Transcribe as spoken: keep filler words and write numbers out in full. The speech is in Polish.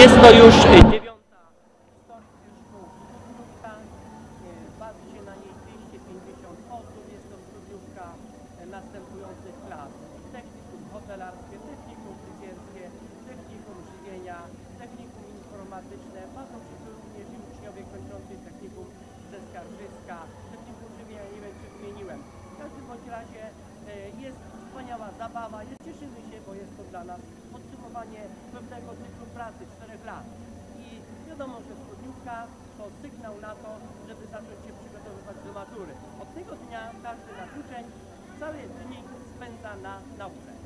Jest to już dziewiąta historii szkół studniówka. Bawi się na niej dwieście pięćdziesiąt osób. Jest to studniówka następujących klas: technikum hotelarskie, technikum fryzjerskie, technikum żywienia, technikum informatyczne. Bawią się tu również i uczniowie kończący technikum ze Skarżyska, technikum żywienia, nie wiem czy wymieniłem. W każdym bądź razie jest wspaniała zabawa, jest, cieszymy się, bo jest to dla nas podsumowanie pewnego cyklu pracy, czterech lat. I wiadomo, że studniówka to sygnał na to, żeby zacząć się przygotowywać do matury. Od tego dnia każdy nasz uczeń całe dni spędza na nauce.